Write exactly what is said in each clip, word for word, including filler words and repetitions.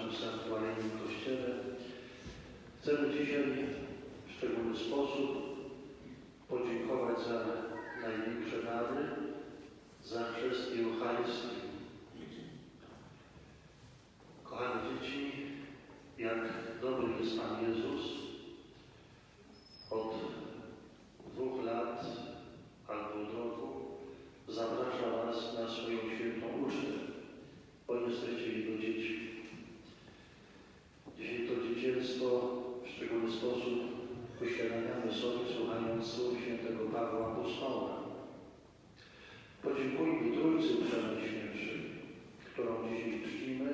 naszym sanktuaryjnym Kościele. Chcemy dzisiaj w szczególny sposób podziękować za największe dary, za chrzest i Eucharystię. Kochane dzieci, jak dobry jest Pan Jezus, od dwóch lat albo od roku zaprasza Was na swoją świętą ucztę, bo jesteście Jego dziećmi. Dzisiaj to dzieciństwo w szczególny sposób uświadamiamy sobie, słuchając słów świętego Pawła Apostoła. Podziękujmy Trójcy Przenajświętszej, którą dzisiaj czcimy,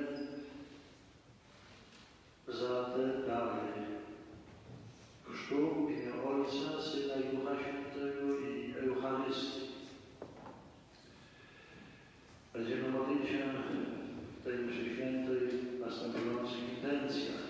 za te dary chrztu w imię Ojca, Syna i Ducha Świętego i Eucharystii. Będziemy modlić się w tej mszy świętej w następujących intencjach.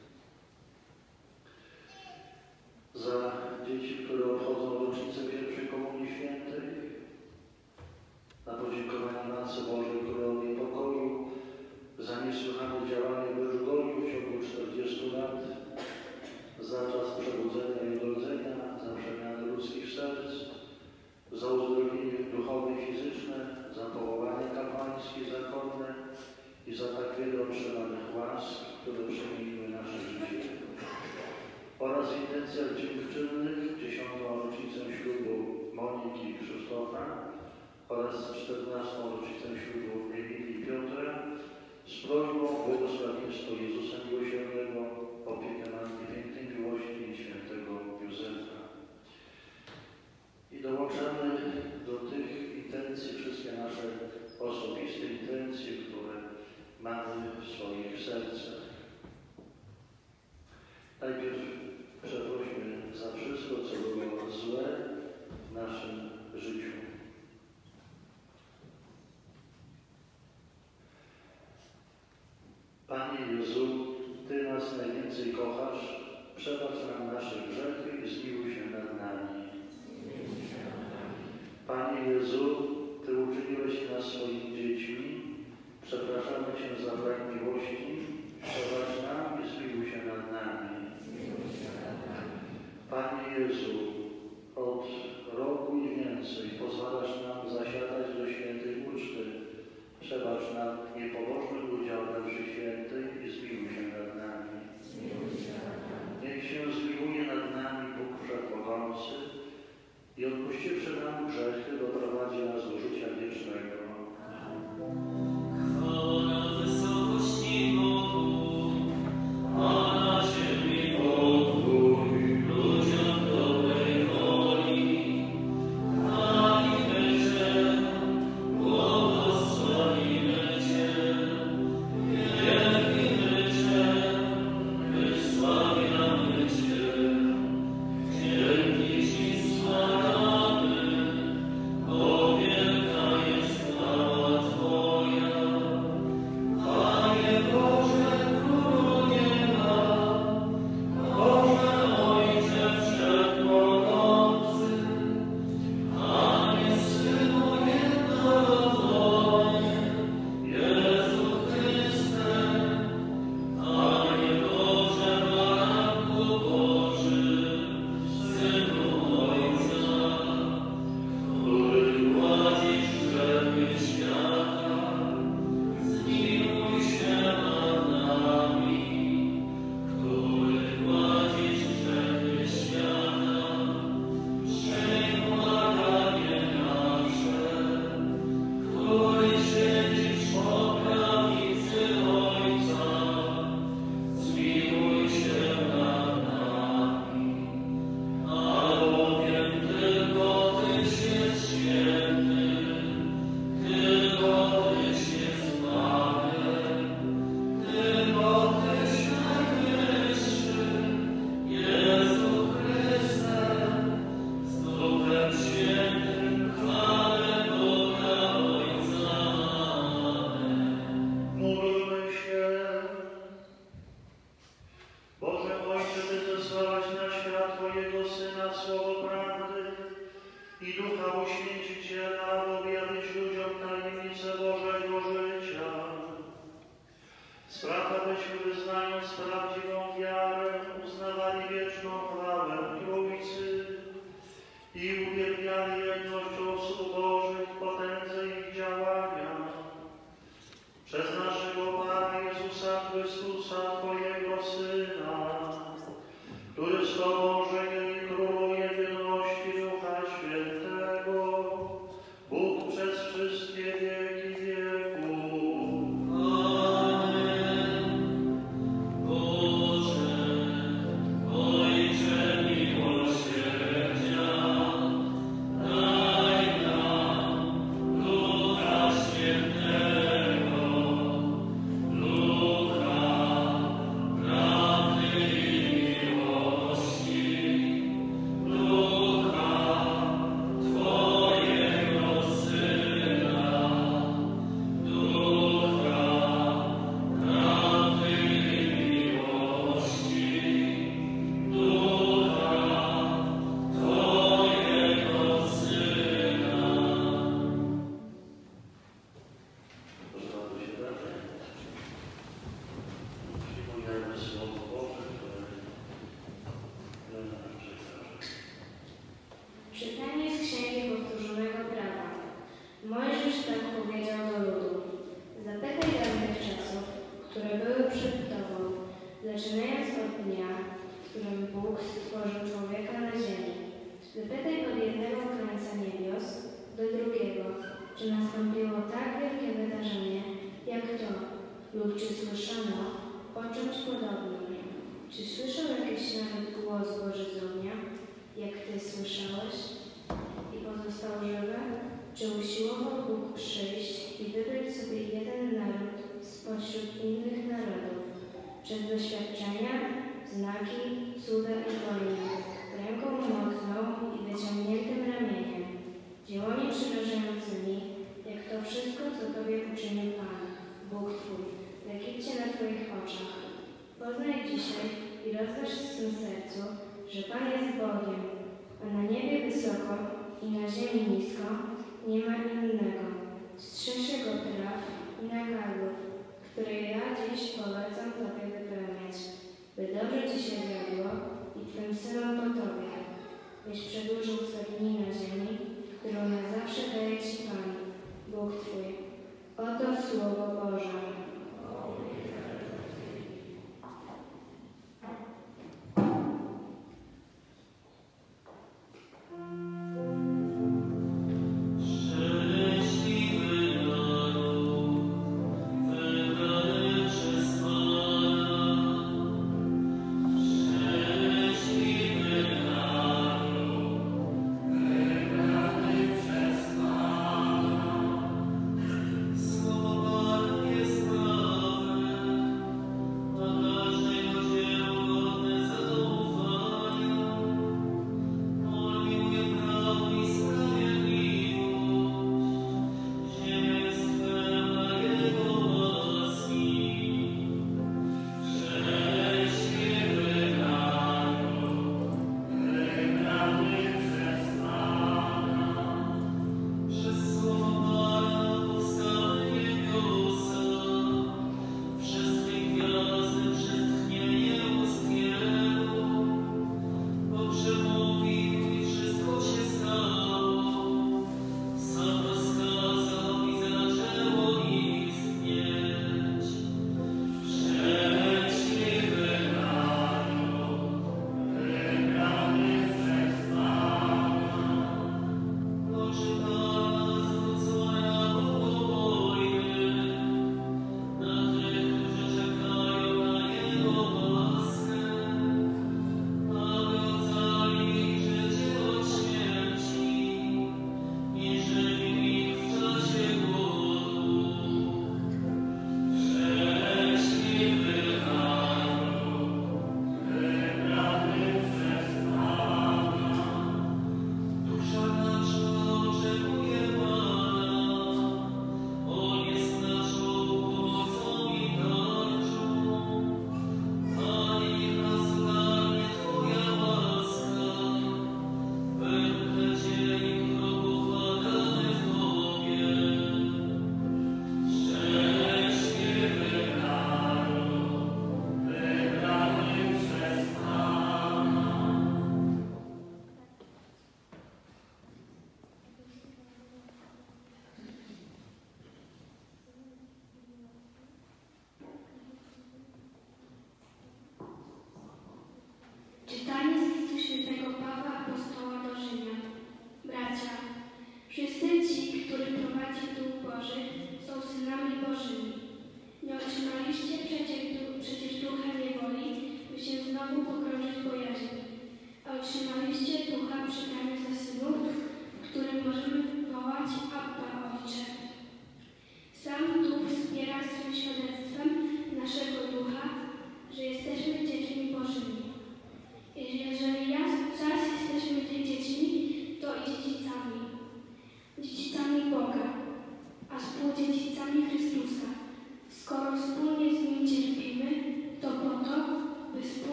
Za dzieci, które obchodzą rocznicę pierwszej Komunii Świętej, na podziękowanie Matce Bożej Królowej Pokoju za niesłychane działanie w Elżgoniu w ciągu czterdziestu lat, za czas przebudzenia i odrodzenia, za przemianę ludzkich serc, za uzdrowienie duchowe i fizyczne, za powołanie kapłańskie zakonne i za tak wiele otrzymanych łask, które przemieniły nasze życie. Oraz w intencjach dziękczynnych dziesiątą rocznicę ślubu Moniki i Krzysztofa oraz czternastą rocznicę ślubu Emilii i Piotra z prośbą o błogosławieństwo Jezusa Miłosiernego, opiekę nad pięknej miłości i świętego Józefa. I dołączamy do tych intencji wszystkie nasze osobiste intencje, które mamy w swoich sercach. Najpierw przeprośmy za wszystko, co było złe w naszym życiu. Panie Jezu, Ty nas najwięcej kochasz, przebacz nam nasze grzechy i zmiłuj się nad nami. Panie Jezu, Ty uczyniłeś nas swoimi dziećmi, przepraszamy Cię za brak miłości, przebacz nam i zmiłuj się nad nami. Panie Jezu, od roku i więcej pozwalasz nam zasiadać do świętej uczty, przebacz nam niepobożny udział we mszy świętej i zmiłuj się nad nami. Niech się zmiłuje nad nami Bóg Wszechmogący i odpuściwszy nam grzechy doprowadzi nas do życia wiecznego. Chwała na wysokości Bogu, a na ziemi pokój ludziom dobrej woli. Chwalimy Cię, błogosławimy Cię, wielbimy Cię, wysławiamy Cię. Dzięki Ci składamy, bo wielka jest chwała Twoja. Panie Boże, Królu nieba, Boże Ojcze Wszechmogący, Panie Synu jednorodzony, Jezu Chryste, Panie Boże, Baranku Boży, Synu Ojca, który gładzisz grzechy świata, zmiłuj się nad nami, który gładzisz grzechy świata, przyjm błaganie nasze, który siedzisz po prawicy Ojca, zmiłuj się nad nami. Albowiem tylko Tyś jest święty, tylko Tyś jest Panem, tylko Tyś najwyższy, Jezu Chryste, z Duchem Świętym chwałę Boga Ojca. Amen. Módlmy się. Boże Ojcze, Ty zesłałeś na świat Twojego Syna słowo prawdy i Ducha Oświęciciela, aby objawić ludziom tajemnicę Bożego życia. Spraw, abyśmy wyznając prawdziwą wiarę, uznawali wieczną chwałę Trójcy i uwielbiali jedność osób Bożych w potędze ich działania. Przez naszego Pana Jezusa Chrystusa, Twojego Syna, który z Tobą żyje i króluje w jedności Ducha Świętego, Bóg przez wszystkie wieki wieków. Czytanie z Księgi Powtórzonego Prawa. Mojżesz tak powiedział do ludu: Zapytaj dawnych czasów, które były przed Tobą, zaczynając od dnia, w którym Bóg stworzył człowieka na ziemi. Zapytaj od jednego krańca niebios do drugiego, czy nastąpiło tak wielkie wydarzenie, jak to, lub czy słyszano o czymś podobnym. Czy słyszał jakiś nawet głos Boży z ognia, jak Ty słyszałeś, i pozostał żywy? Czy usiłował Bóg przyjść i wybrać sobie jeden naród spośród innych narodów, przez doświadczenia, znaki, cuda i wojny, ręką mocną i wyciągniętym ramieniem, dziełami przerażającymi, jak to wszystko, co Tobie uczynił Pan, Bóg Twój, w Egipcie na Twoich oczach? Poznaj dzisiaj i rozważ w swym sercu, że Pan jest Bogiem, a na niebie wysoko i na ziemi nisko nie ma innego. Strzeż Jego praw i nakazów, które ja dziś polecam Tobie wypełniać, by dobrze Ci się wiodło i Twym synom po Tobie, byś przedłużył swe dni na ziemi, którą na zawsze daje Ci Pan, Bóg Twój. Oto Słowo Boże. Szczęśliwy naród, wybrany przez Pana.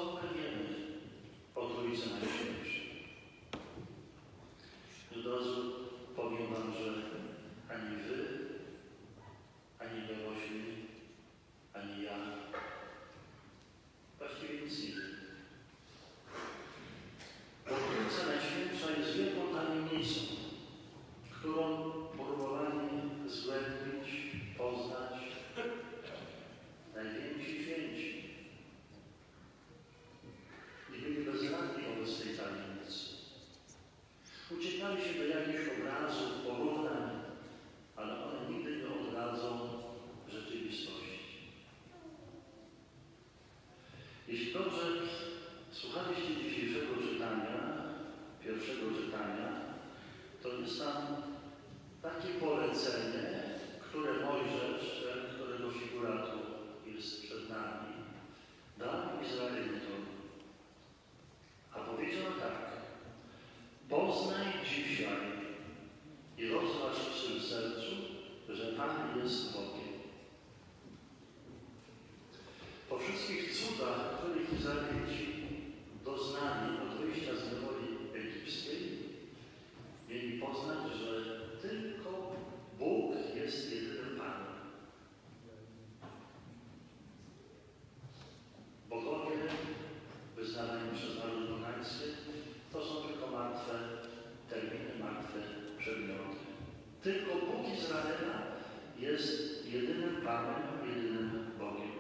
co my wiemy o Trójcy Najświętszej? Od razu powiem wam, że ani wy, ani dorośli, ani ja właściwie nic nie wiemy. Bo Trójca Najświętsza jest wielką tajemnicą, którą próbowali zgłębić, poznać najwięksi święci. I byli bezradni wobec tej tajemnicy. Uciekali się do jakichś obrazów, porównań, ale one nigdy nie odradzą rzeczywistości. Jeśli dobrze słuchaliście dzisiejszego czytania, pierwszego czytania, to jest tam takie polecenie, które Mojżesz, ten, którego figura tu jest przed nami, dał Izraelitom. A powiedział tak: poznaj dzisiaj i rozważ w swym sercu, że Pan jest Bogiem. Po wszystkich cudach, których Izraelici doznali od wyjścia z niewoli egipskiej, mieli poznać, że tylko Bóg jest jedynym Panem. Bogowie wyznawani przez narody pogańskie to są tylko martwe terminy, martwe przedmioty. Tylko Bóg Izraela jest jedynym Panem, jedynym Bogiem.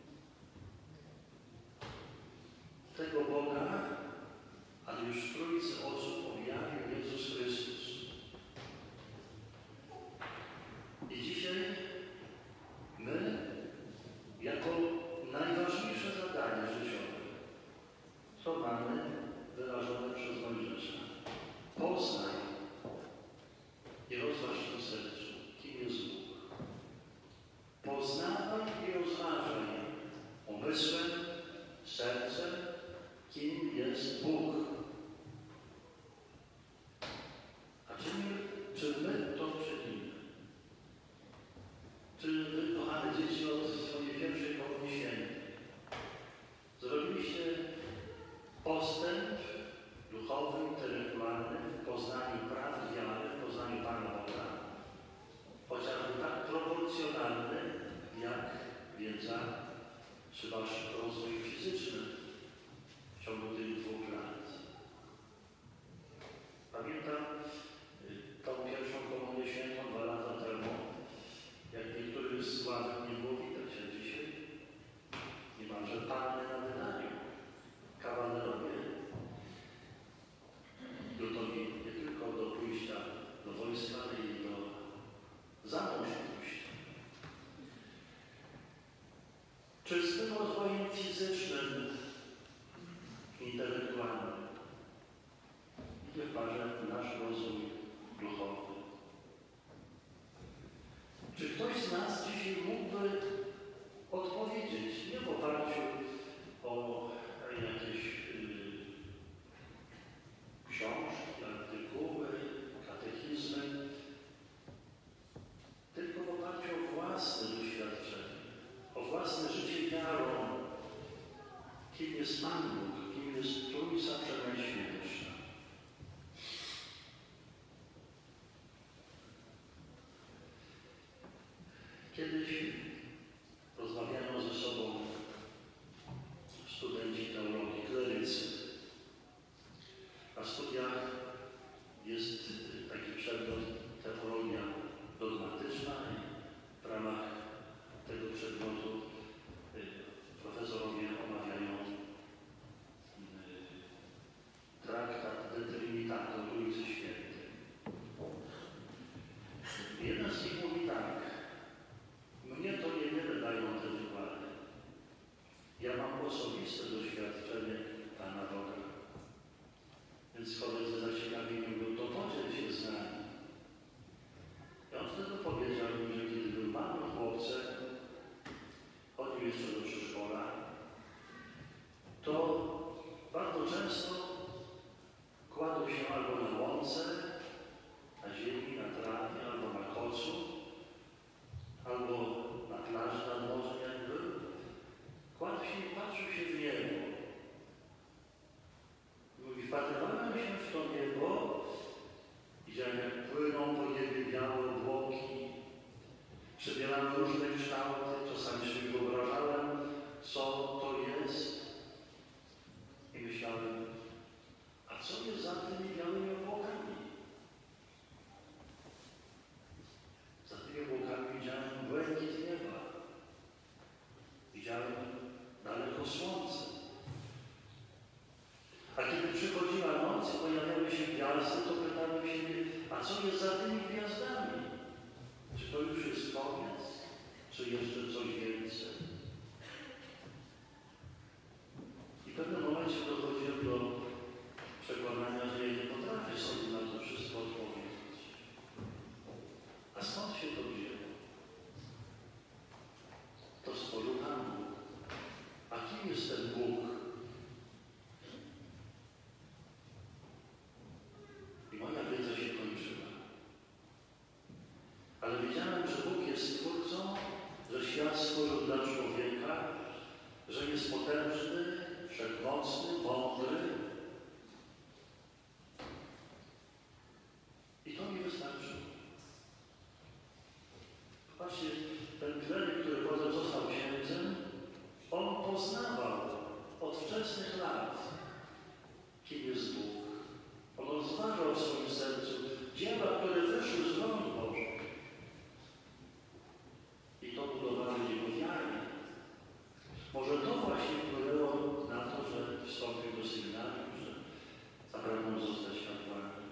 Tego Boga, ale już w Trójcy osób objawił Jezus Chrystus. I dzisiaj my, jako najważniejsze zadanie życiowe, to mamy wyrażone przez Mojżesza. Poznaj i rozważ w sercu, kim jest Bóg. Poznawaj i rozważaj umysłem, sercem, kim jest Bóg. A czy my, czy my to czynimy? Czy wy, kochane dzieci, od swojej pierwszej komunii świętej zrobiliście postęp duchowy, intelektualny w poznaniu prawd wiary, w poznaniu Pana Boga, chociażby tak proporcjonalny jak wiedza czy wasz rozwój fizyczny w ciągu tych dwóch lat? Pamiętam tą pierwszą komunię świętą dwa lata temu, jak niektórych z ławek nie było widać, a dzisiaj niemalże panny na wydaniu, kawalerowie gotowi nie tylko do pójścia do wojska, ale i do zamążności. Czy z tym rozwojem fizycznym, intelektualnym idzie w parze nasz rozwój duchowy? Czy ktoś z nas dzisiaj mógłby odpowiedzieć, nie w oparciu o jakieś yy, książki, artykuły, katechizmy, tylko w oparciu o własne doświadczenie, o własne życie wiarą, kim jest Pan Bóg, kim jest Trójca Przenajświętsza. Kiedyś rozmawiano ze sobą studenci teologii, klerycy. Na studiach jest taki przedmiot teologia dogmatyczna i w ramach tego przedmiotu profesorowie omawiają traktat co jest za tymi gwiazdami? Czy to już jest koniec? Czy jeszcze coś więcej? I w pewnym momencie dochodziłem do przekonania, że ja nie potrafię sobie na to wszystko odpowiedzieć. A skąd się to wzięło? To stworzył Pan Bóg. A kim jest ten Bóg? I moja wiedza się kończyła. Ale wiedziałem, że Bóg jest Twórcą, że świat stworzył dla człowieka, że jest potężny, wszechmocny, mądry. I to mi wystarczyło. Patrzcie, ten kleryk, który potem został księdzem, on poznawał od wczesnych lat, kim jest Bóg. On rozważał w swoim sercu dzieła, które wyszły z rąk Bożych. I to budowało jego wiarę. Może to właśnie wpłynęło na to, że wstąpił do seminarium, że zapragnął zostać kapłanem.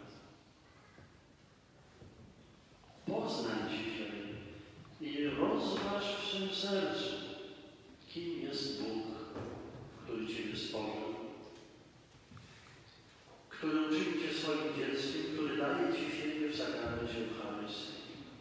Poznaj dzisiaj i rozważ w swym sercu, kim jest Bóg, który Ciebie stworzył, który uczynił Cię swoim dzieckiem, który daje Ci siebie w sakramencie Eucharystii.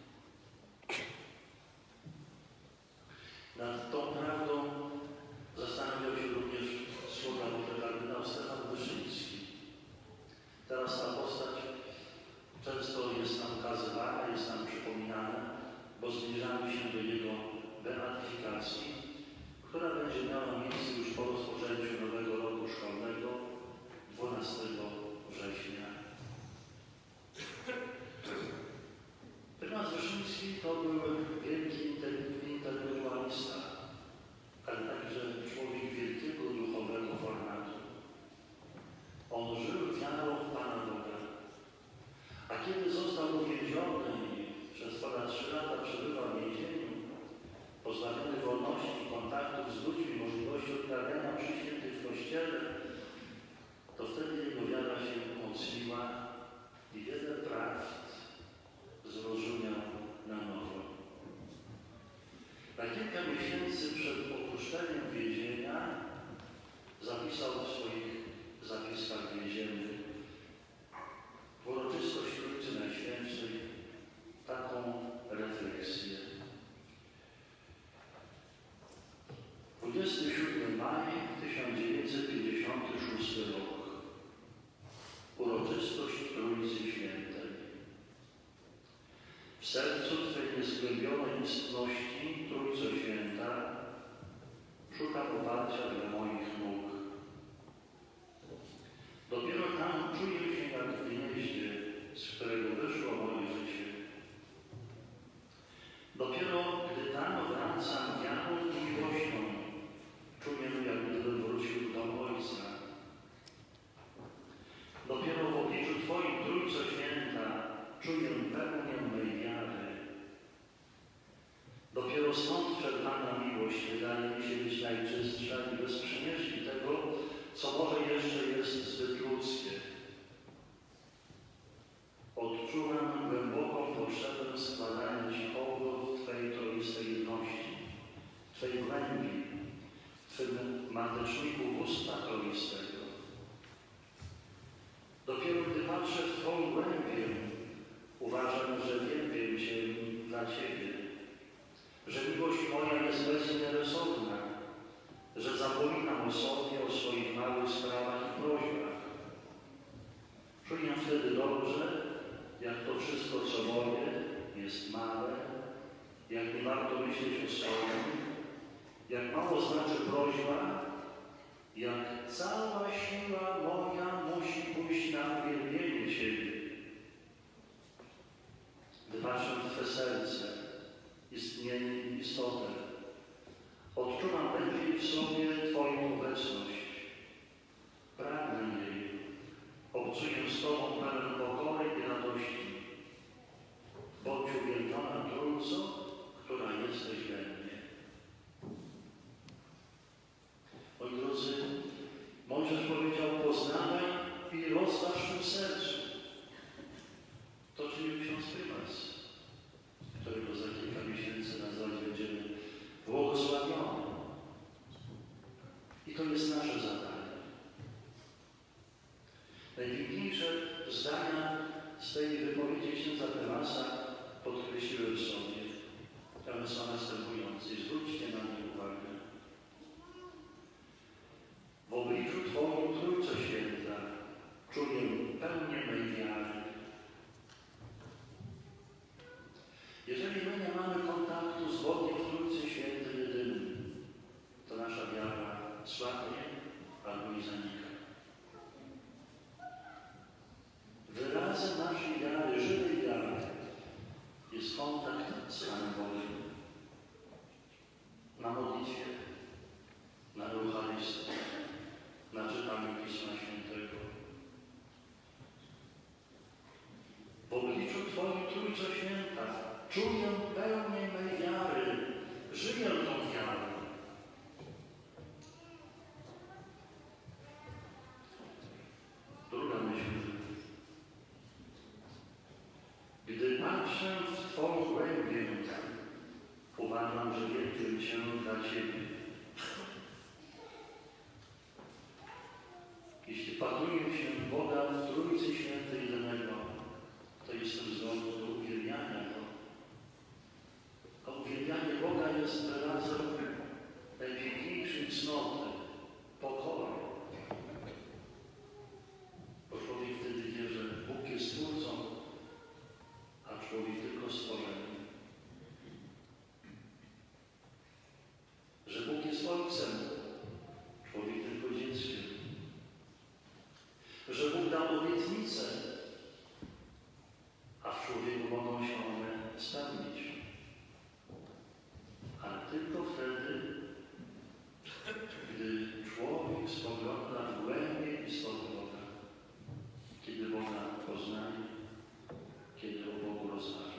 Nad tą prawdą zastanawiał się również słowa Boże kardynał Stefan Wyszyński. Teraz ta postać często jest nam ukazywana, jest nam przypominana, bo zbliżamy się do jego beatyfikacji, która będzie miała miejsce już po rozpoczęciu nowego roku szkolnego dwunastego września. Prymas Wyszyński to był wielki intelektualista, ale także człowiek wielkiego duchowego formatu. On żył wiarą w Pana Boga. A kiedy został uwięziony i przez ponad trzy lata przebywał w więzieniu, pozbawiony wolności i kontaktów z ludźmi, możliwości odprawiania mszy świętych w Kościele, to wtedy jego wiara się umocniła i wiele prawd zrozumiał na nowo. Na kilka miesięcy przed opuszczeniem więzienia zapisał w swoich zapiskach więziennych w uroczystość Trójcy Najświętszej taką refleksję. dwudziestego siódmego maja tysiąc dziewięćset pięćdziesiątego szóstego rok. Uroczystość Trójcy Świętej. W sercu Twej niezgłębionej istności, Trójco Święta, szukam oparcia dla moich nóg. Dopiero tam czuję się jak w gnieździe, z którego wyszło moje życie. Dopiero gdy tam wracam wiarą i miłością, czuję, jak gdybym wrócił do Ojca. Dopiero w obliczu Twoim, Trójco Święta, czuję pełnię mej wiary. Dopiero stąd czerpana miłość wydaje mi się być najczystsza i bez przymierzki tego, co może jeszcze jest zbyt ludzkie. Odczuwam głęboką potrzebę składania Ci hołdów Twojej troistej jedności, Twej głębi, Twym mateczniku bóstwa troistego. Dopiero gdy patrzę w Twoją głębię, uważam, że wielbię Cię dla Ciebie, że miłość moja jest bezinteresowna, że zapominam o sobie, o swoich małych sprawach i prośbach. Czuję wtedy dobrze, jak to wszystko, co moje, jest małe, jak nie warto myśleć o swoim, jak mało znaczy prośba, jak cała siła moja musi pójść na uwielbienie Ciebie. Gdy patrzę w Twe serce, istnienie i istotę, odczuwam lepiej w sobie Twoją obecność. Pragnę jej, obcuję z Tobą pełen pokory i radości. Bądź uwielbiona Trójco, która jesteś we mnie. Moi drodzy, Mojżesz powiedział: poznawaj i rozważ w tym sercu. To, czyli prymasa podkreśliłem sobie, a one są następujące. Zwróćcie na nie uwagę. W obliczu Twoim, Trójco Święta, czuję pełnię mej wiary. Jeżeli my nie mamy kontaktu z Bogiem w Trójcy Świętej jedynym, to nasza wiara słabnie albo i zanika. Wyrazem naszej wiary, żywej wiary jest kontakt z Panem Bogiem na modlitwie, na Eucharystii, na czytaniu Pisma Świętego. W obliczu Twoim, Trójco Święta, czuję pełnię mej wiary, żyję tą wiarą. Druga myśl. Gdy patrzę w Twą głębię, uważam, że wielbię Cię dla Ciebie. Jeśli patruję się w Boga w Trójcy Świętej jedynego, to jestem zdolny do uwielbiania Go. A uwielbianie Boga jest wyrazem najpiękniejszej cnoty, pokory. Bo człowiek wtedy wie, że Bóg jest Twórcą, a człowiek tylko stworzeniem. Że Bóg jest Ojcem, człowiek tylko dzieckiem. Że Bóg dał obietnicę, a w człowieku mogą się one spełnić. Ale tylko wtedy, gdy człowiek spogląda w głębię istoty Boga, kiedy Boga poznaje, kiedy o Bogu rozważa.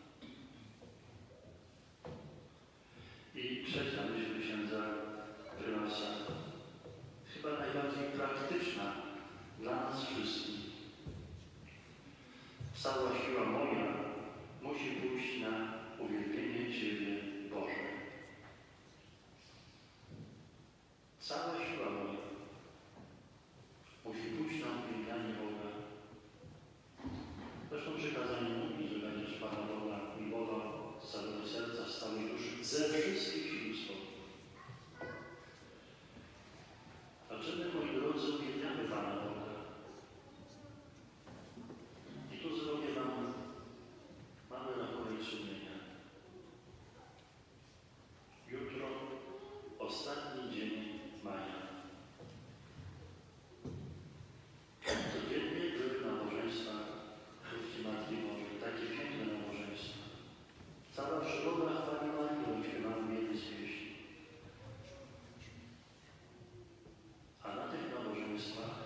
I trzecia myśl księdza prymasa, chyba najbardziej praktyczna dla nas wszystkich. Cała siła moja musi pójść na uwielbienie Ciebie, Boże. Cała siła moja musi pójść na uwielbianie Boga. Zresztą przykazanie mówi, że będziesz Pana Boga miłował z całego serca, z całej duszy, ze wszystkich sił swoich. A czy my, moi drodzy, uwielbiamy Pana Boga? I tu zrobię Wam mamy rachunek sumienia. Jutro ostatni dzień maja. Codziennie były nabożeństwa Chryści Matki Bożej, takie piękne nabożeństwa. Cała przygoda chwaliła Maryję, śpiewamy jednej z pieśni. A na tych nabożeństwach,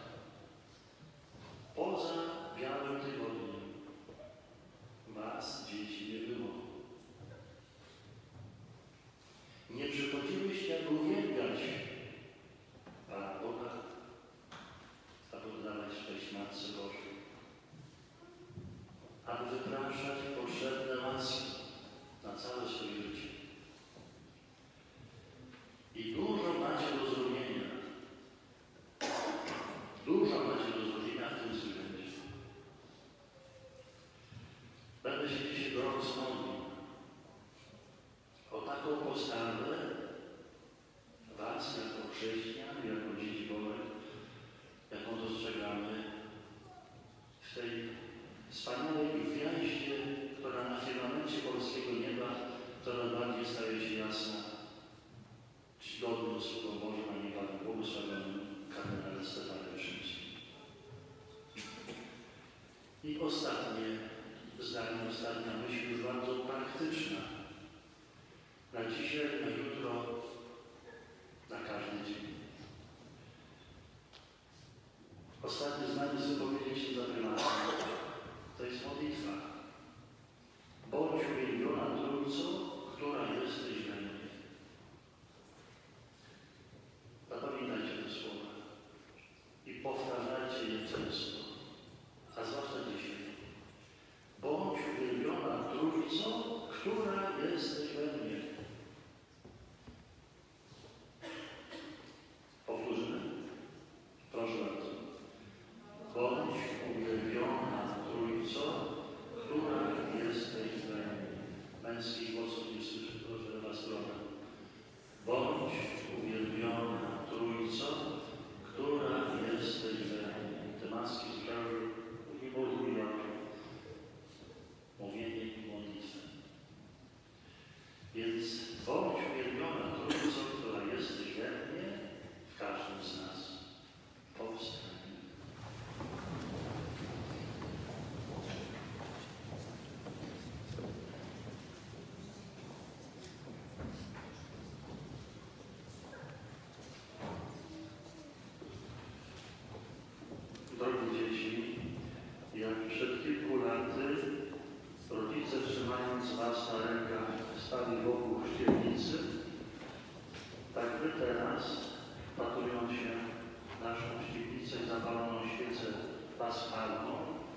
poza białym tygodniem, was, dzieci, nie było. Nie przychodziłyście, aby uwielbiać Pana Boga, aby oddawać cześć Matce Bożej, aby wypraszać potrzebne łaski na całe swoje życie. I dużo macie do zrobienia. Dużo macie do zrobienia w tym względzie. Będę się dzisiaj gorąco modlił o taką postawę was jako chrześcijan, jako dzieci Bożych, jaką dostrzegamy w tej wspaniałej gwiaździe, która na firmamencie polskiego nieba coraz bardziej staje się jasna, czcigodnym Słowom Bożym, a nie Panu błogosławionym kardynale Stefanie Wyszyńskim. I ostatnie zdanie, ostatnia myśl, już bardzo praktyczna. Na dzisiaj, na jutro, na każdy dzień. Ostatnie zdanie chcę powiedzieć się za prymacją. To jest modlitwa. Bądź uwielbiona Trójco, która jesteś we mnie. Zapamiętajcie te słowa i powtarzajcie je często, a zwłaszcza dzisiaj. Bądź uwielbiona Trójco, która jesteś we mnie. Powtórzymy? Proszę bardzo. Bądź uwielbiona Trójco, która jest zapaloną świecę paschalną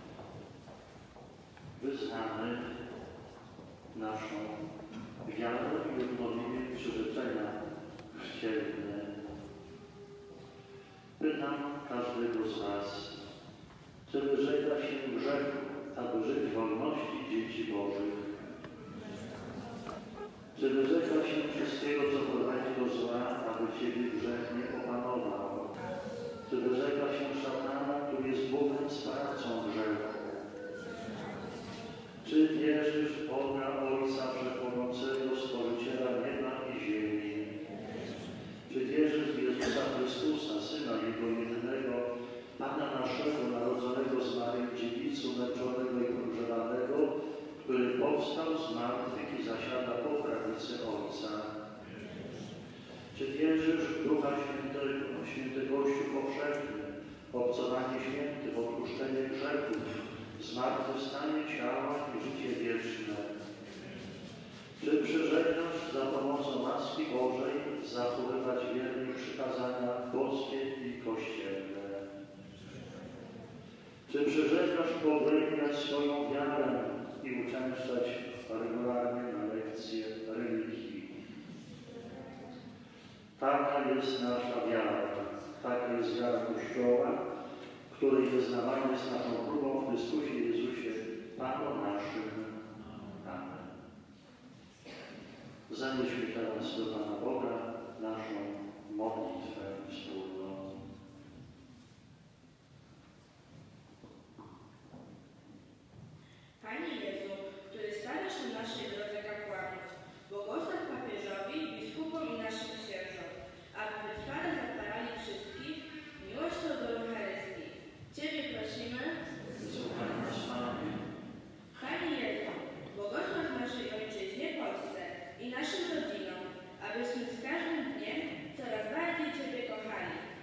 wyznamy naszą wiarę i odnowienie przyrzeczenia chrzcielne. Pytam każdego z Was, czy wyrzeka się grzechu, aby żyć w wolności dzieci Bożych? Czy wyrzeka się wszystkiego, co prowadzi do zła, aby Ciebie grzech nie opanował? Czy wyrzeka się szatana, który jest Bogiem sprawcą grzechu? Czy wierzysz w Boga Ojca Wszechmogącego, Stworzyciela nieba i ziemi? Czy wierzysz w Jezusa Chrystusa, Syna Jego jedynego, Pana naszego, narodzonego z Maryi Dziewicy, męczonego i pogrzebanego, który powstał z martwych i zasiada po prawicy Ojca? Czy wierzysz w Ducha Świętego, święty Kościół powszechny, obcowanie świętych, odpuszczenie grzechów, zmartwychwstanie ciała i życie wieczne? Czy przyrzekasz za pomocą łaski Bożej zachowywać wiernie przykazania boskie i kościelne? Czy przyrzekasz pogłębiać swoją wiarę i uczęszczać regularnie na lekcje religii? Taka jest nasza wiara, taka jest wiara Kościoła, której wyznawanie jest naszą próbą w Chrystusie Jezusie, Panu naszym. Amen. Zanieśmy teraz do Pana Boga naszą modlitwę wspólną. Panie Jezu, który stawiasz na naszej drodze kapłanów, błogosław papieżowi, biskupom i naszym księżom, aby wytrwale zapalali wszystkich miłością do Eucharystii. Ciebie prosimy. Słuchaj nas, Panie. Panie Jezu, błogosław naszej Ojczyźnie, Polsce i naszym rodzinom, abyśmy z każdym dniem coraz bardziej Ciebie kochali.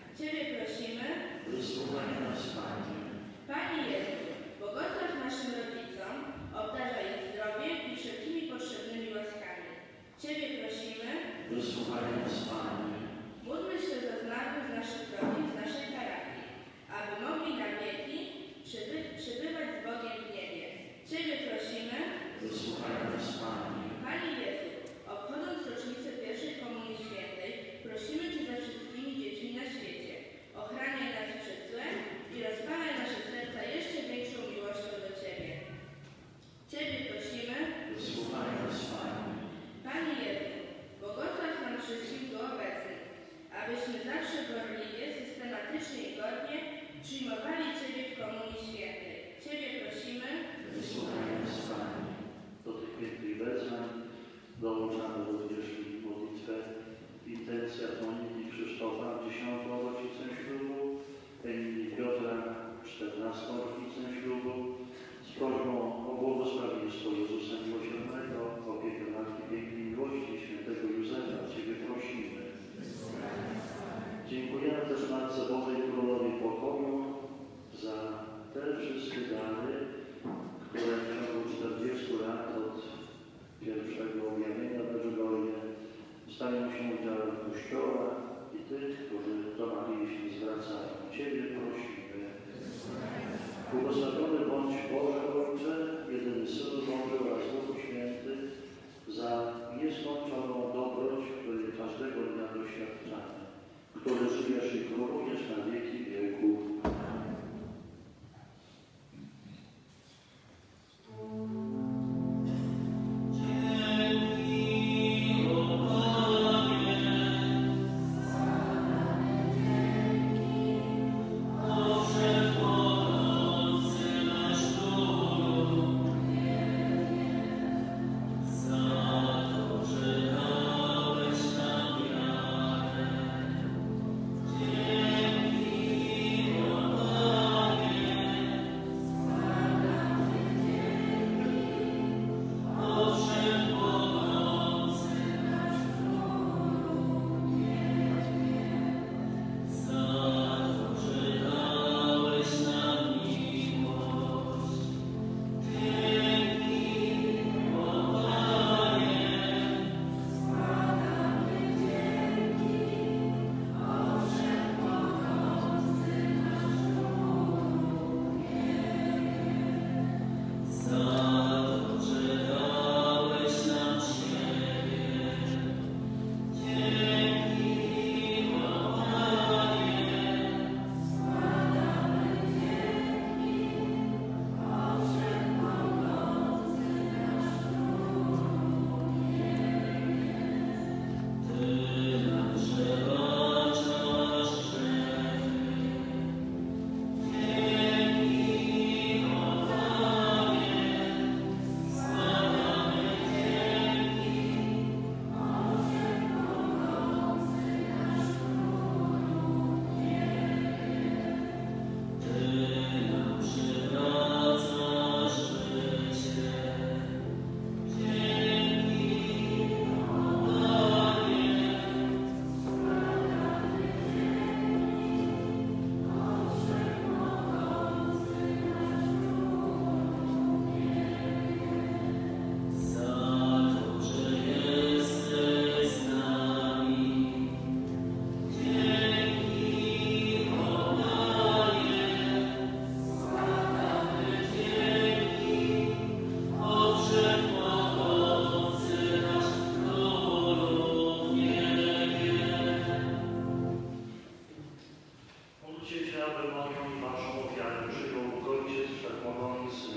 i waszą ofiarę przyjął Bóg Ojciec Wszechmogący.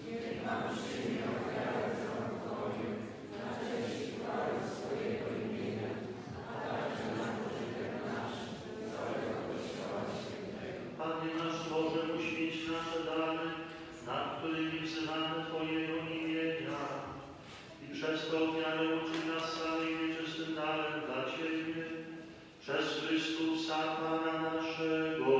Panie nasz Boże, uświęć nasze dary, nad którymi wzywamy Twojego imienia i przez tę ofiarę uczyń nas samym wieczystym darem dla Ciebie, przez Chrystusa Pana naszego.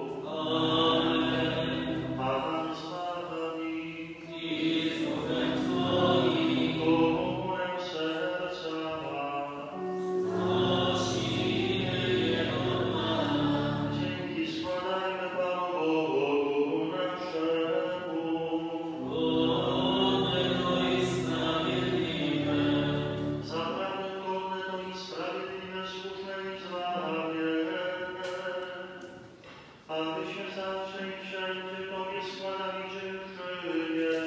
Amen. Pan z Wami i z duchem Twoim. Komórę serca prosimy Jego Pana. Dzięki składajmy Panu Bogu naszemu. Godne to i sprawiedliwe. Zaprawdę godne to i sprawiedliwe, słuszne i zbawienne. Abyśmy zawsze i wszędzie Tobie składali dziękczynienie.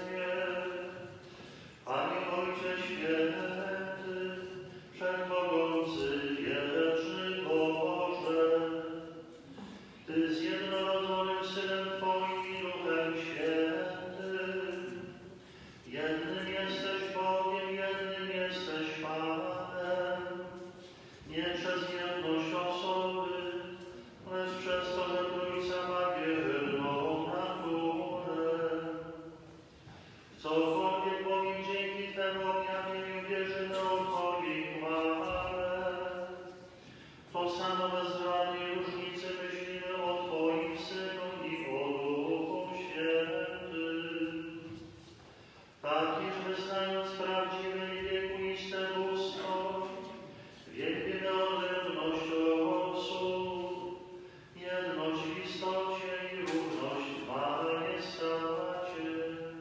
Panie Ojcze Święty, Wszechmogący, wieczny Boże, Ty z jednorodzonym Synem Twoim i Duchem Świętym, jednym jesteś Bogiem, jednym jesteś Panem, nie przez jedność osoby, lecz przez to, że Trójca ma wierną naturę. W cokolwiek bowiem dzięki Twemu objawieniu wierzymy o Twojej chwale, to samo bez żadnej różnicy myślimy o Twoim Synu i o Duchu Świętym. Tak, iż wyznając prawdziwe i wiekuiste bóstwo, wielbimy odrębność osób, jedność w istocie i równość w majestacie.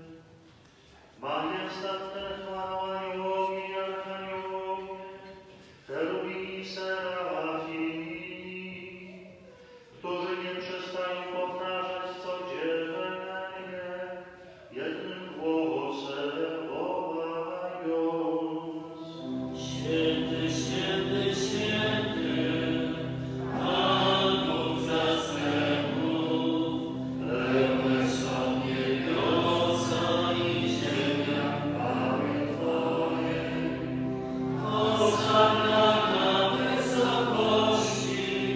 Majestat ten chwała aniołowi i archaniołowie, cherubini i serafimi, którzy nie przestają powtarzać codziennie, jednym głosem wołając: Święty, święty, święty, Pan Bóg zastępów, pełne są niebiosa i ziemia chwały Twojej. Hosanna na wysokości,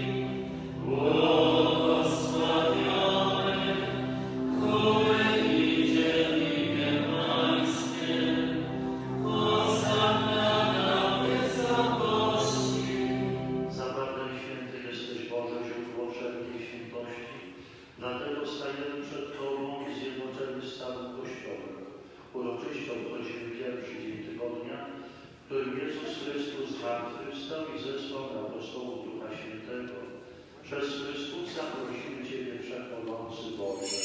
błogosławiony, który idzie w imię Pańskie. Hosanna na wysokości. Zaprawdę święty jesteś, Boże, źródło wszelkiej świętości. Dlatego stajemy przed Tobą i zjednoczeni z całym Kościołem. Uroczyście obchodzimy pierwszy dzień tygodnia, w którym Jezus Chrystus zmartwychwstał i zesłał na apostołów Ducha Świętego. Przez Chrystusa prosimy Ciebie, Wszechmogący Boże.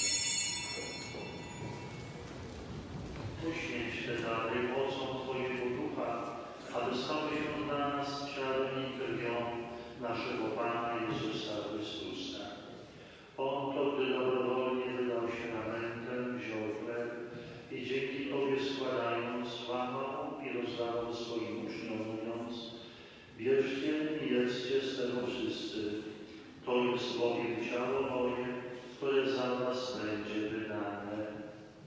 Uświęć te dary mocą Twojego Ducha, aby stały się dla nas ciałem i krwią naszego Pana Jezusa Chrystusa. On to, gdy dobrowolnie wydał się na mękę, wziął chleb i dzięki Tobie składając, łamał i rozdawał swoim uczniom, mówiąc: bierzcie i jedzcie z tego wszyscy. To jest bowiem ciało moje, które za was będzie wydane.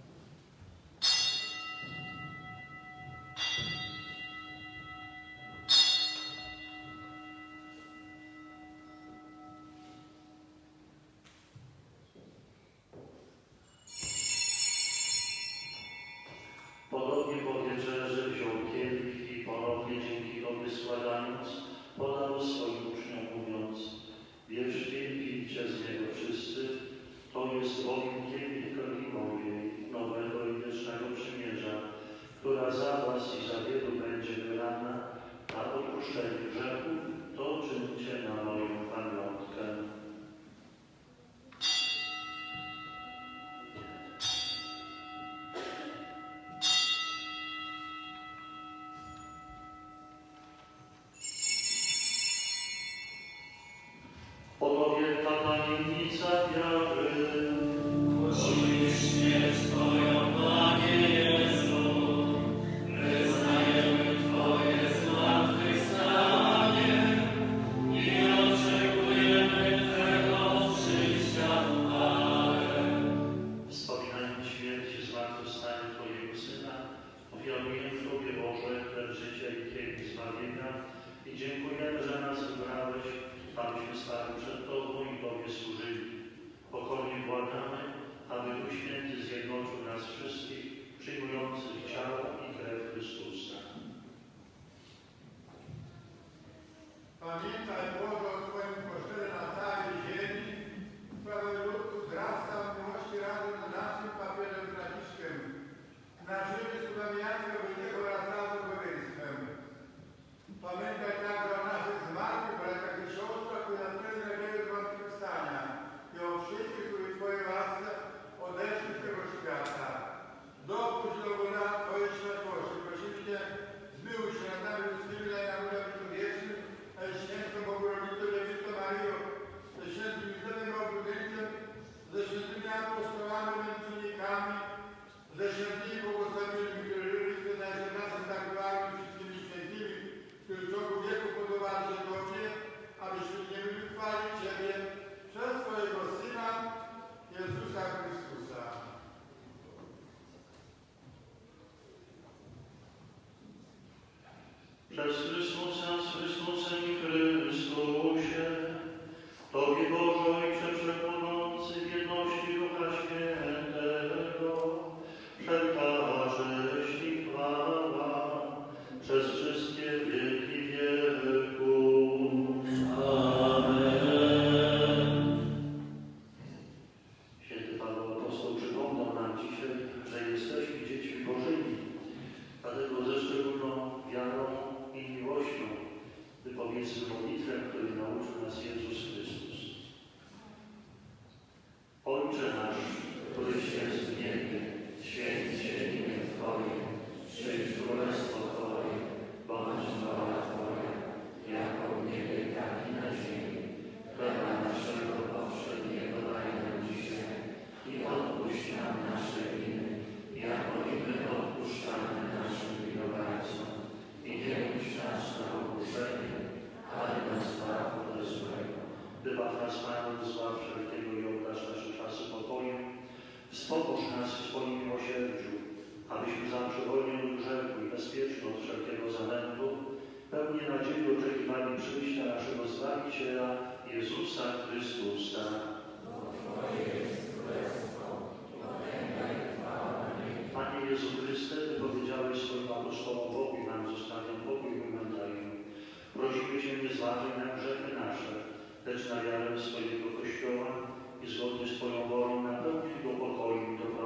Podobnie po wieczerze wziął kielich i ponownie dzięki Tobie składając, podał swoim uczniom, mówiąc: bierzcie i pijcie z niego wszyscy, to jest bowiem kielich krwi mojej, nowego i wiecznego przymierza, która za was i za wielu będzie wylana na odpuszczenie grzechów, to czyńcie na moją pamiątkę. Oto wielka tajemnica wiary. Głosimy śmierć Twoją, Panie Jezu. Wyznajemy Twoje zmartwychwstanie i oczekujemy Twego przyjścia Wspomóż nas w swoim miłosierdziu, abyśmy zawsze wolni od grzechu i bezpieczni od wszelkiego zanętu, pełni nadziei oczekiwali przyjścia naszego Zbawiciela Jezusa Chrystusa. Panie Jezu Chryste, Ty powiedziałeś swoim apostołom: pokój nam zostawiam, pokój wam daję. Prosimy Cię, nie zważaj na grzechy nasze, lecz na wiarę swojego Kościoła i zgodnie z Twoją wolą napełnij go pokoju i dobra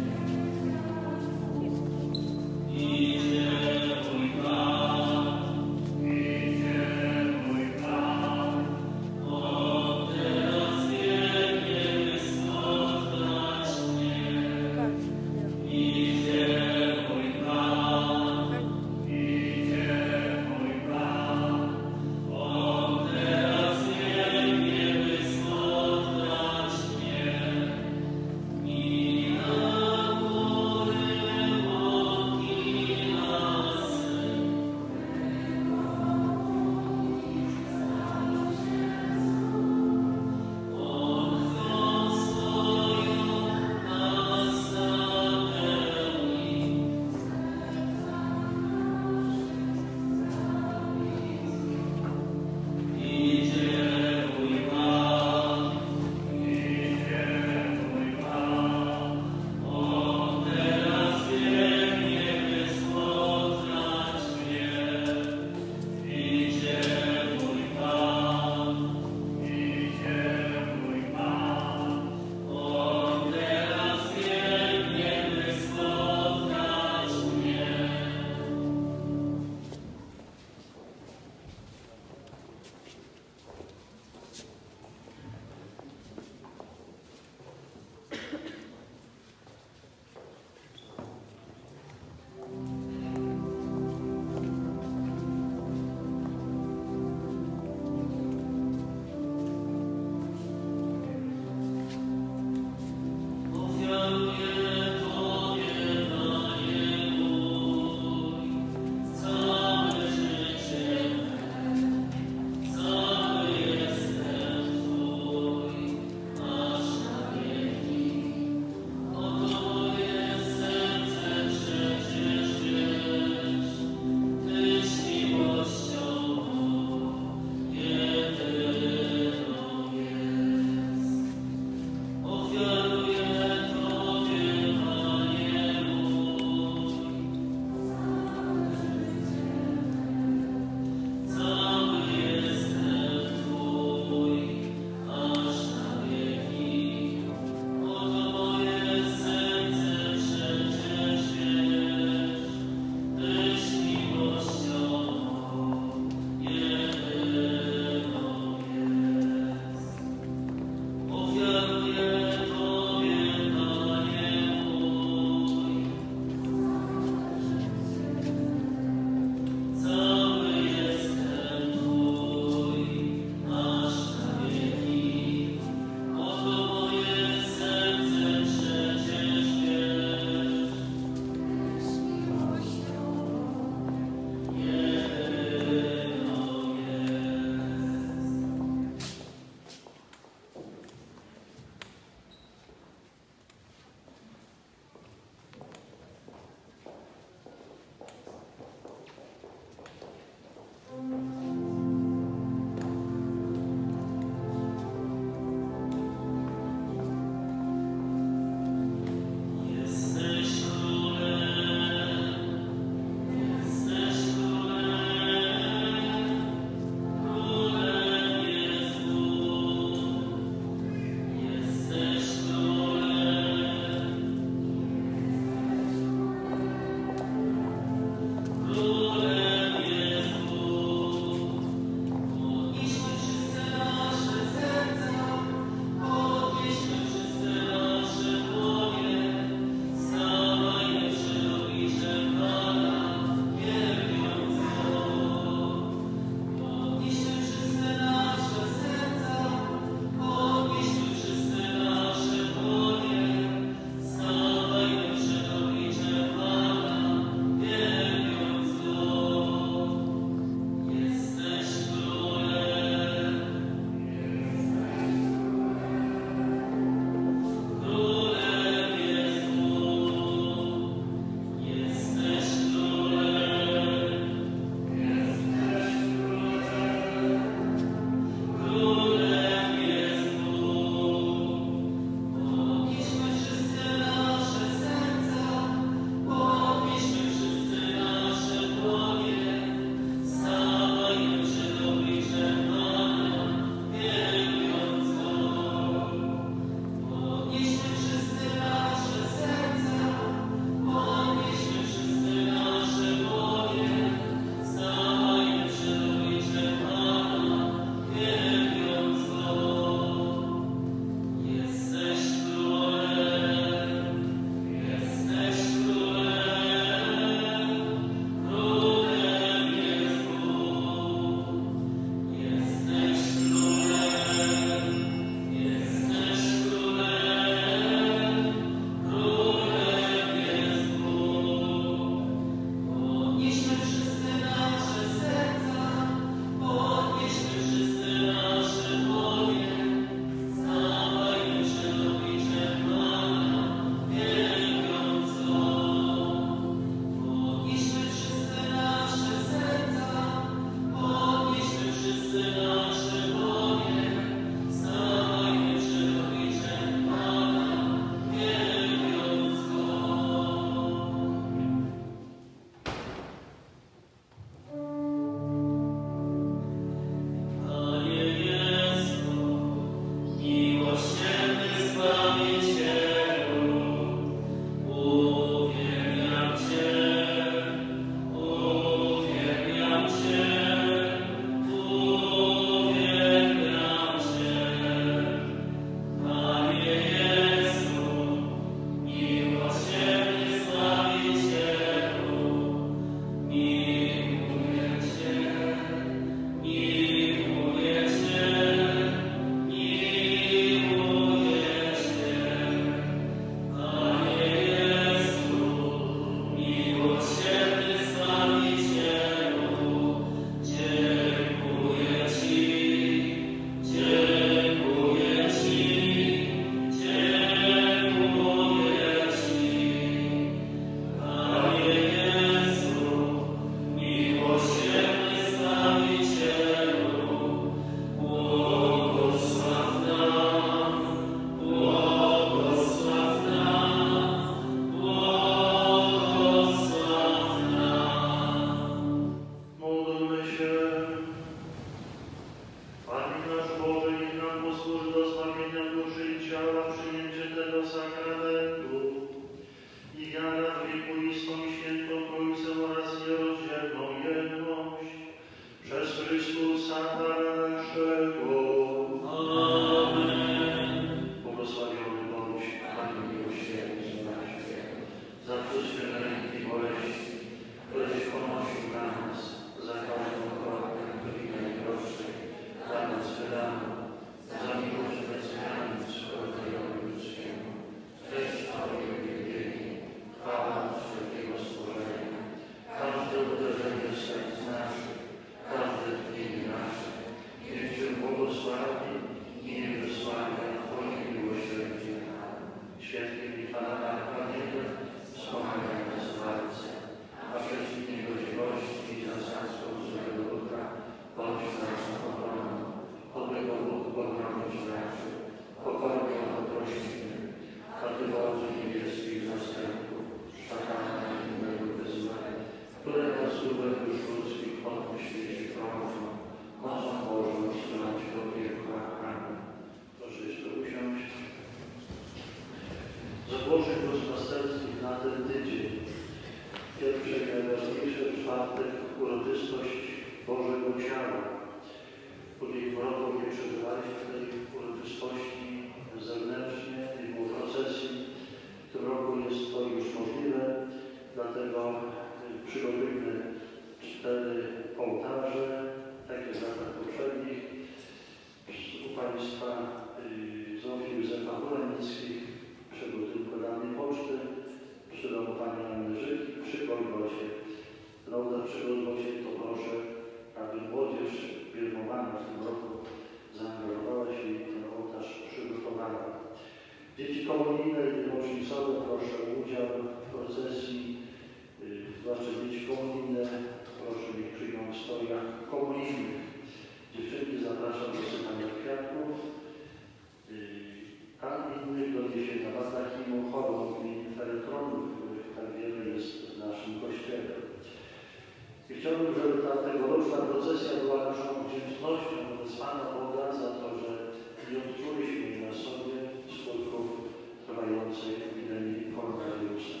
złożyć duszpasterskich na ten tydzień. Pierwszy, najważniejszy czwartek, uroczystość Bożego Ciała. W ubiegłym roku nie przeżywaliśmy tej uroczystości zewnętrznie, nie było procesji. W tym roku jest to już możliwe, dlatego przygotujmy cztery ołtarze, tak jak w latach poprzednich. U Państwa z ofii Józefa Chorenickich, przy budynku danej poczty, przy domu Pani Anny Żyki, przy Golgocie. Prawda, przy Golgocie to proszę, aby młodzież firmowana w tym roku zaangażowała się i ten ołtarz przygotowała. Dzieci komunijne i rocznicowe proszę o udział w procesji, yy, zwłaszcza dzieci komunijne, proszę niech przyjmą w strojach komunijnych. Dziewczynki zapraszam do sypania kwiatków, yy, a innych do niesienia baldachimu, chorąg i elektronów, których tak wiele jest w naszym kościele. I chciałbym, żeby ta tegoroczna procesja była naszą wdzięcznością wobec Pana Boga za to, że nie odczuliśmy na sobie skutków trwającej epidemii koronawirusa.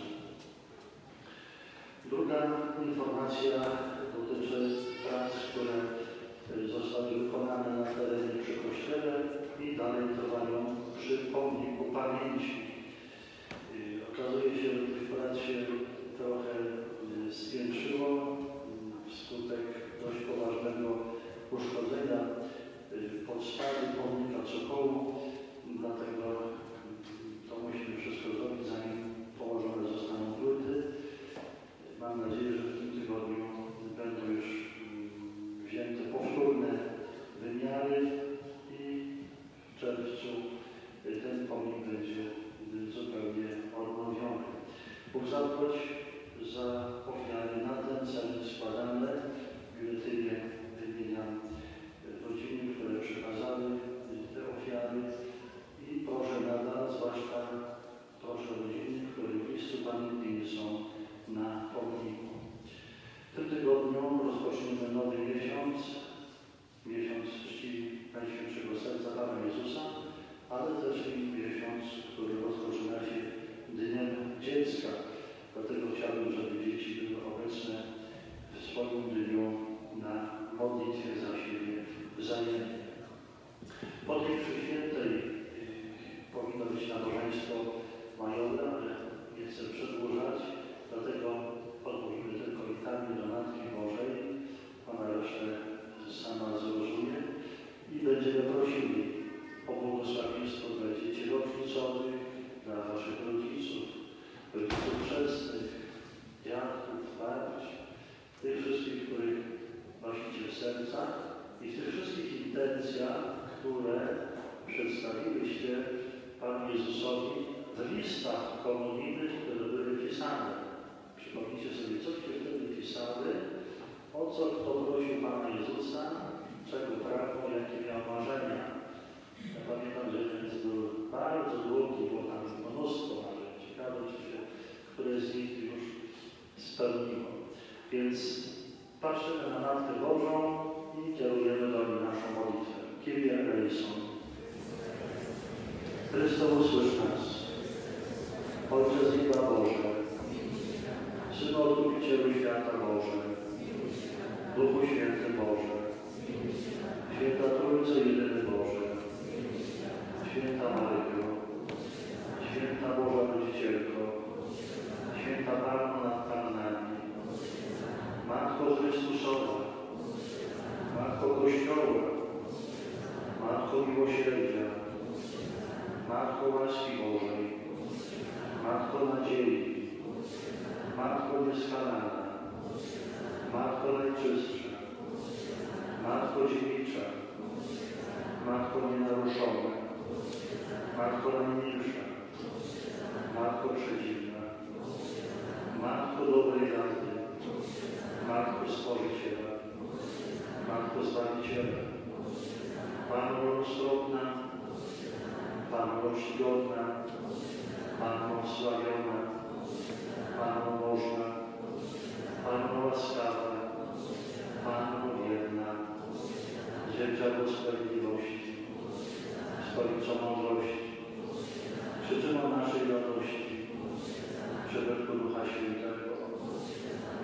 Druga informacja dotyczy prac, które zostały wykonane na terenie przy kościele i dalej trwają przy pomniku pamięci. Okazuje się, że tych prac się trochę spiętrzyło wskutek dość poważnego uszkodzenia podstawy pomnika Cokołu, dlatego to musimy wszystko zrobić, zanim położone zostaną płyty. Mam nadzieję, że w tym tygodniu będą już wzięte powtórne wymiary i w czerwcu ten pomnik będzie zupełnie odnowiony. Bóg zapłać za ofiary na ten cel składane. W biuletynie wymieniam rodziny, które przekazały te ofiary i proszę nadal, zwłaszcza proszę rodziny, które w miejscu pamiętni są na pomniku. W tym tygodniu rozpoczniemy nowy miesiąc, miesiąc czci Najświętszego Serca Pana Jezusa, ale też i miesiąc, który rozpoczyna się Dniem Dziecka. Dlatego chciałbym, żeby dzieci były obecne w swoim dniu na modlitwie za siebie wzajemnie. Po tej przyświętej powinno być nabożeństwo majowe, ale nie chcę przedłużać, dlatego odmówimy tylko litanię do Matki Bożej. Ona resztę sama zrozumie i będziemy prosili o błogosławieństwo dla dzieci rocznicowych, dla waszych rodziców, rodziców chrzestnych, dziadków, babci, tych wszystkich, których nosicie w sercach i w tych wszystkich intencjach, które przedstawiliście Panu Jezusowi w listach komunijnych, które były pisane. Przypomnijcie sobie, coście wtedy pisały, o co kto prosił Pana Jezusa, czego pragnął, jakie miał marzenia. Ja pamiętam, że jeden z był bardzo długi, bo tam mnóstwo marzeń. Ciekawe, czy się które z nich już spełniło. Więc patrzymy na Matkę Bożą i kierujemy do niej naszą modlitwę. Kyrie eleison. Chrysto, usłysz nas. Ojcze z nieba Boże, Synu Odkupicielu świata Boże, Duchu Święty Boże, Święta Trójco Jedyny Boże, Święta Maryjo, Święta Boża Rodzicielko, Święta Panno nad Pannami, Matko Chrystusowa, Matko Kościoła, Matko Miłosierdzia, Matko łaski Bożej, Matko nadziei, Matko nieskalana, Matko najczystsza, Matko dziewicza, Matko nienaruszona, Matko najmilsza, Matko przedziwna, Matko dobrej rady, Matko Stworzyciela, Matko Zbawiciela, Panno roztropna, Panno czcigodna, Panno sławiona, Panno można, Panno łaskawa, Panno wierna, Zwierciadło sprawiedliwości, Stolicą mądrości, przyczyną naszej radości,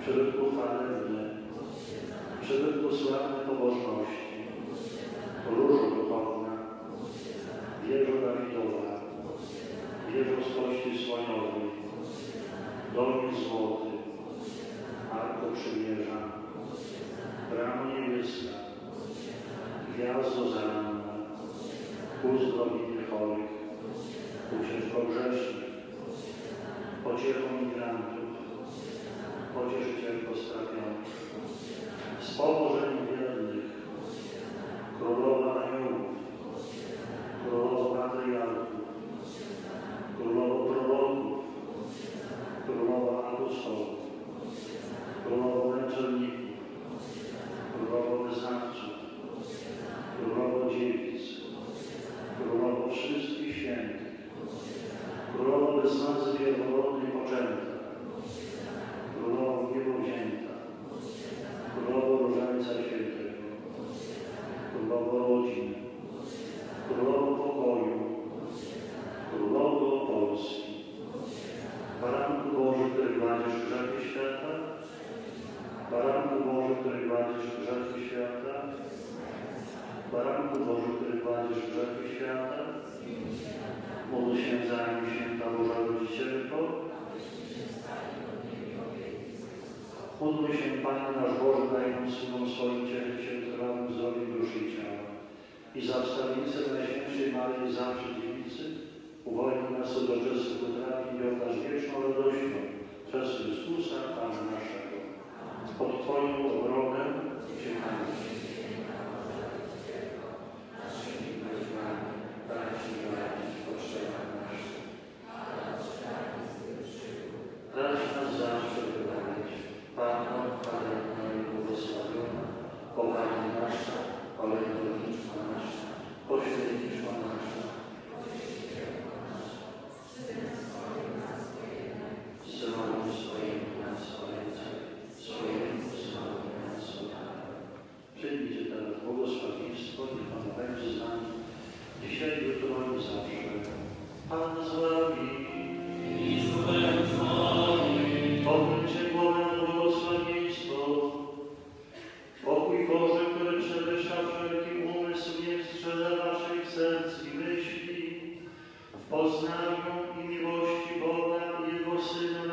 przybytku chwalebny, przybytku sławnej pobożności, różu duchowna, wieżo Dawidowa, wieżo z kości słoniowej, dolnik złoty, arko przymierza, brama niebieska, gwiazdo zaranna, uzdrowienie chorych, ucieczko grzesznych, pociechą migrantów, pocieszycielko strapionych, spomożenie wiernych, królowa aniołów, królowa patriarchów, królowa proroków, królowa apostołów, królowa męczenników, królowa wyznawców, królowa dziewic, królowa wszystkich świętych, królowa bez mazy pierworodnej poczęta, królowa niebowzięta, królowa Różańca Świętego, królowa rodzin, królowa pokoju, królowo Polski, Baranku Boży, który gładzisz grzechy świata, Baranku Boży, który gładzisz grzechy świata, Baranku Boży, który gładzisz grzechy świata, módl się za nami, święta Boża Rodzicielko. Módl się, Panie nasz Boże, dając synom swoim cieszyciel, trwałym zdrowiem duszy i ciała. I za wstawiennicę Najświętszej Maryi, zawsze dziewicy, uwolnij nas od doczesnych utrapień i oddasz wieczną radością przez Chrystusa, Pana naszego. Pod Twoją obronę uciekamy. Racz nas zawsze wybawić. Panno, Panno i błogosławiona, o Pani nasza, orędownictwa nasza, pośrednictwa nasza. Synowi swoim nas Ojca, swoim Synowi nas Ojca. Przyjmijcie teraz błogosławieństwo, niech Pan będzie z nami dzisiaj, jutro i zawsze. Pan z Wami. I z Duchem Twoim. Obróćcie głowę na błogosławieństwo. Pokój Boży, który przewyższa wszelki umysł, niech strzeże waszych serc i myśli w poznaniu i miłości Boga i Jego Syna